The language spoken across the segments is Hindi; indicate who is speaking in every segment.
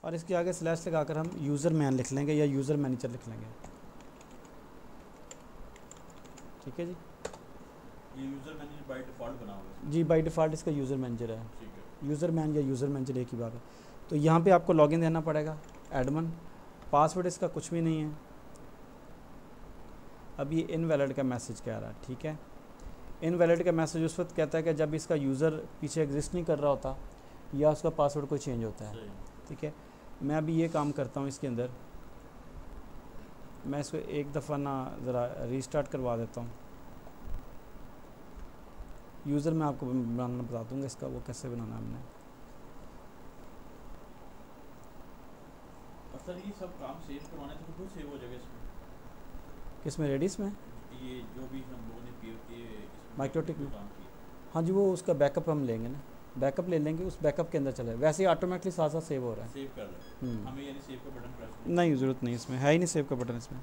Speaker 1: और इसके आगे स्लैश लगाकर हम यूज़र मैन लिख लेंगे या यूज़र मैनेजर लिख लेंगे। ठीक है जी,
Speaker 2: ये यूज़र मैनेजर बाय डिफ़ॉल्ट बना हुआ है
Speaker 1: जी बाय डिफ़ॉल्ट इसका यूज़र मैनेजर है।
Speaker 2: ठीक है।
Speaker 1: यूज़र मैन या यूज़र मैनेजर एक ही बात है। तो यहाँ पे आपको लॉगिन देना पड़ेगा, एडमिन। पासवर्ड इसका कुछ भी नहीं है। अब ये इनवैलिड का मैसेज कह रहा है, ठीक है। इनवैलिड का मैसेज उस वक्त कहता है कि जब इसका यूज़र पीछे एग्जिस्ट नहीं कर रहा होता या उसका पासवर्ड कोई चेंज होता है। ठीक है, मैं अभी ये काम करता हूँ इसके अंदर, मैं इसको एक दफ़ा ना ज़रा रीस्टार्ट करवा देता हूँ। यूज़र मैं आपको बनाना बता दूँगा इसका, वो कैसे बनाना है हमने।
Speaker 2: सर ये सब काम सेव करवाने तो खुद सेव हो जाएगा इसमें?
Speaker 1: किसमें, रेडिस में?
Speaker 2: ये जो भी हम लोगों ने
Speaker 1: माइक्रोटिक में,
Speaker 2: काम किया।
Speaker 1: हाँ जी, वो उसका बैकअप हम लेंगे ना, बैकअप ले लेंगे, उस बैकअप के अंदर चले वैसे ही ऑटोमेटिकली साथ साथ सेव हो रहा है।
Speaker 2: सेव कर रहा है हमें, यानी सेव का बटन प्रेस
Speaker 1: नहीं, ज़रूरत नहीं, इसमें है ही नहीं सेव का बटन इसमें।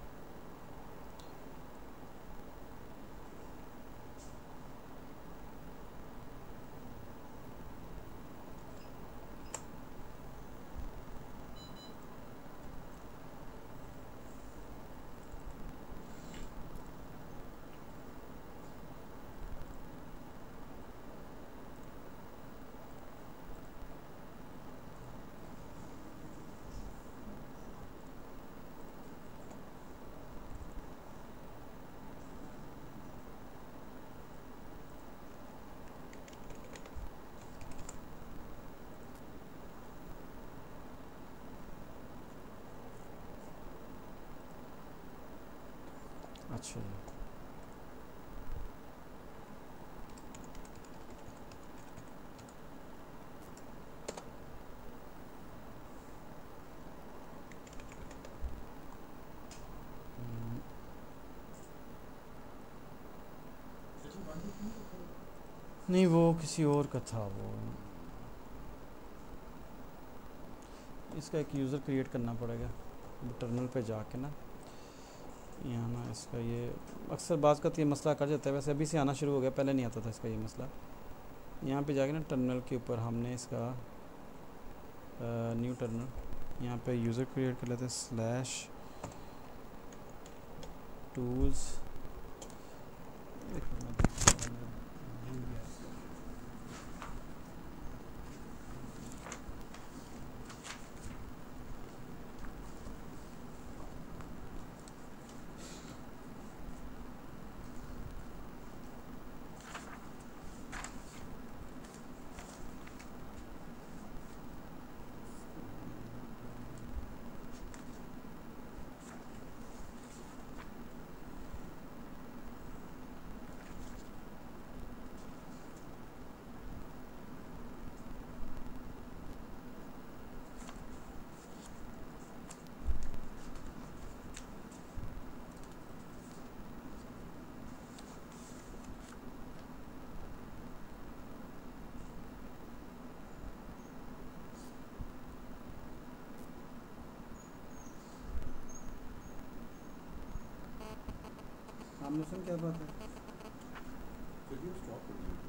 Speaker 1: अच्छा जी, नहीं वो किसी और का था। वो इसका एक यूज़र क्रिएट करना पड़ेगा टर्मिनल पे जाके ना, यहाँ ना इसका ये अक्सर बात का तो ये मसला कर जाता है, वैसे अभी से आना शुरू हो गया, पहले नहीं आता था इसका ये मसला। यहाँ पे जाके ना टर्मिनल के ऊपर हमने इसका न्यू टर्मिनल, यहाँ पे यूज़र क्रिएट कर लेते हैं, स्लैश टूल्स, क्या बात है।
Speaker 2: स्टॉप कर दिया।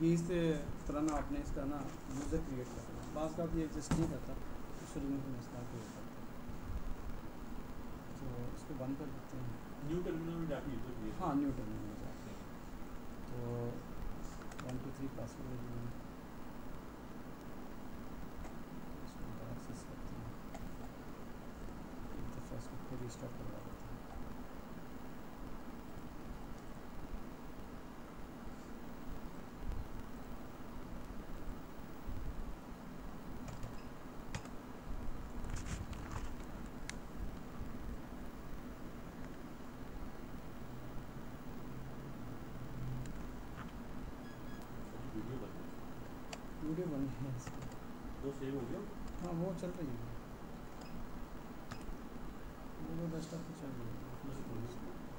Speaker 1: कि इस तरह ना आपने इसका ना यूज़र क्रिएट करना है। बास का भी एग्जिस्ट नहीं करता तो शुरू में हम इसका क्रिएट करते हैं। तो इसको बंद कर देते हैं।
Speaker 2: न्यू टर्मिनल में जाके यूज़र क्रिएट।
Speaker 1: हाँ, न्यू टर्मिनल में जाके तो 1 2 3 पासवर्ड इसको एक्सेस करते हैं। एक दफ़ा इसको फिर रिस्टार्ट करवा देते हैं।
Speaker 2: वीडियो बन गई।
Speaker 1: वीडियो बन गई है इसकी।
Speaker 2: वो सेव हो गया।
Speaker 1: हाँ, वो चल रही है, वो डेस्कटॉप पे चल रही है।
Speaker 2: उसमें से खोल दो।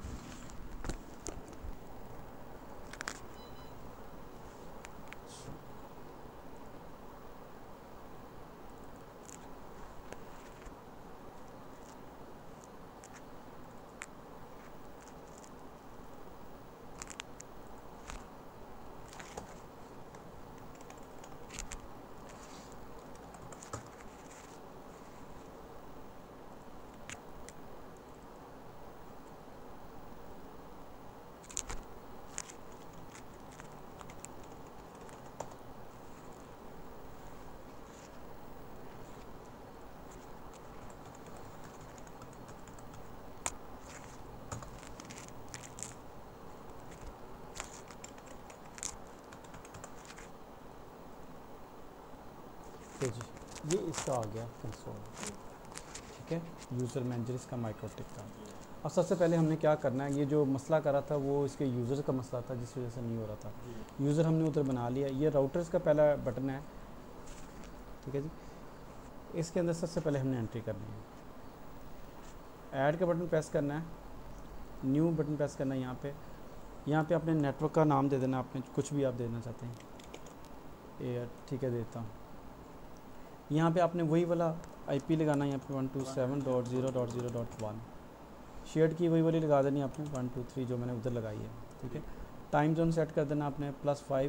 Speaker 1: तो जी ये इसका आ गया कंसोल, ठीक है, यूज़र मैनेजर इसका माइक्रोटिक का। और सबसे पहले हमने क्या करना है, ये जो मसला करा था वो इसके यूज़र का मसला था जिस वजह से नहीं हो रहा था। यूज़र हमने उधर बना लिया। ये राउटर्स का पहला बटन है, ठीक है जी। इसके अंदर सबसे पहले हमने एंट्री करनी है। ऐड का बटन प्रेस करना है, न्यू बटन प्रेस करना है। यहाँ पे अपने नेटवर्क का नाम दे देना, आपने कुछ भी आप देना चाहते हैं। एयर, ठीक है, देता हूँ। यहाँ पे आपने वही वाला आईपी लगाना है, यहाँ पे 127.0.0.1 शेयर्ड की वही वाली लगा देनी है आपने, 1 2 3 जो मैंने उधर लगाई है, ठीक है। टाइम जोन सेट कर देना आपने +5,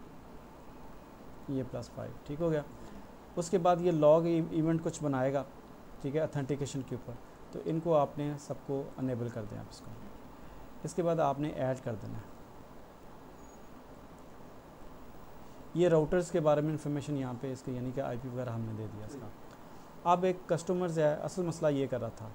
Speaker 1: ये +5, ठीक हो गया। उसके बाद ये लॉग इवेंट कुछ बनाएगा, ठीक है, अथेंटिकेशन के ऊपर, तो इनको आपने सबको अनेबल कर दें आप इसको। इसके बाद आपने ऐड कर देना है। ये राउटर्स के बारे में इंफॉर्मेशन यहाँ पे इसके यानी कि आईपी वगैरह हमने दे दिया इसका। अब एक कस्टमर्स है, असल मसला ये कर रहा था,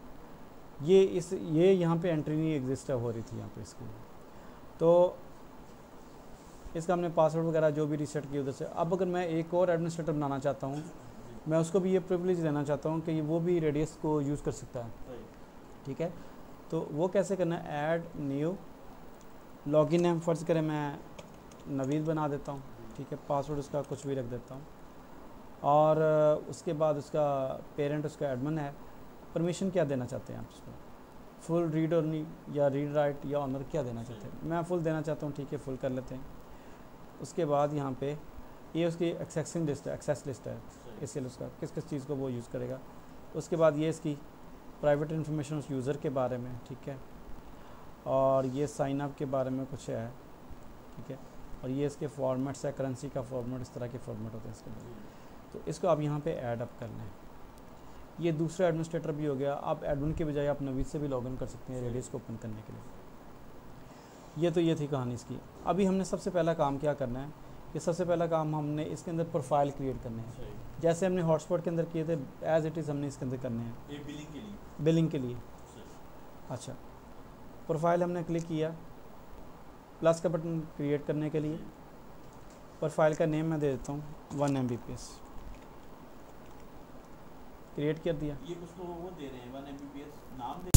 Speaker 1: ये यहाँ पे एंट्री नहीं एग्जिस्ट हो रही थी यहाँ पे इसकी, तो इसका हमने पासवर्ड वगैरह जो भी रीसेट किया उधर से। अब अगर मैं एक और एडमिनिस्ट्रेटर बनाना चाहता हूँ, मैं उसको भी ये प्रिविलेज देना चाहता हूँ कि वो भी रेडियस को यूज़ कर सकता है, ठीक है। तो वो कैसे करना है, ऐड न्यू लॉगिन नेम फ़र्ज़ करें मैं नवीद बना देता हूँ, ठीक है। पासवर्ड उसका कुछ भी रख देता हूँ। और उसके बाद उसका पेरेंट उसका एडमिन है। परमिशन क्या देना चाहते हैं आप उसको, फुल रीड और नहीं, या रीड राइट या ऑनर, क्या देना चाहते हैं। मैं फ़ुल देना चाहता हूँ, ठीक है, फुल कर लेते हैं। उसके बाद यहाँ पे ये उसकी एक्सेसिंग लिस्ट है, एक्सेस लिस्ट है, इसलिए उसका किस किस चीज़ को वो यूज़ करेगा। उसके बाद ये इसकी प्राइवेट इन्फॉर्मेशन उस यूज़र के बारे में, ठीक है। और ये साइन अप के बारे में कुछ है, ठीक है। और ये इसके फॉर्मेट्स है, करेंसी का फॉर्मेट, इस तरह के फॉर्मेट होते हैं इसके अंदर। तो इसको आप यहाँ पे ऐड अप कर लें। ये दूसरा एडमिनिस्ट्रेटर भी हो गया। आप एडमिन के बजाय आप नवीद से भी लॉगिन कर सकते हैं रेडियस को ओपन करने के लिए। ये थी कहानी इसकी। अभी हमने सबसे पहला काम क्या करना है, ये सबसे पहला काम हमने इसके अंदर प्रोफाइल क्रिएट करने हैं, जैसे हमने हॉटस्पॉट के अंदर किए थे एज इट इज़ हमने इसके अंदर करने हैं।
Speaker 2: ये
Speaker 1: बिलिंग के लिए। अच्छा, प्रोफाइल हमने क्लिक किया, प्लस का बटन क्रिएट करने के लिए। प्रोफाइल का नेम मैं दे देता हूँ 1 Mbps, क्रिएट कर दिया।
Speaker 2: ये उसको वो दे रहे हैं 1 Mbps नाम दे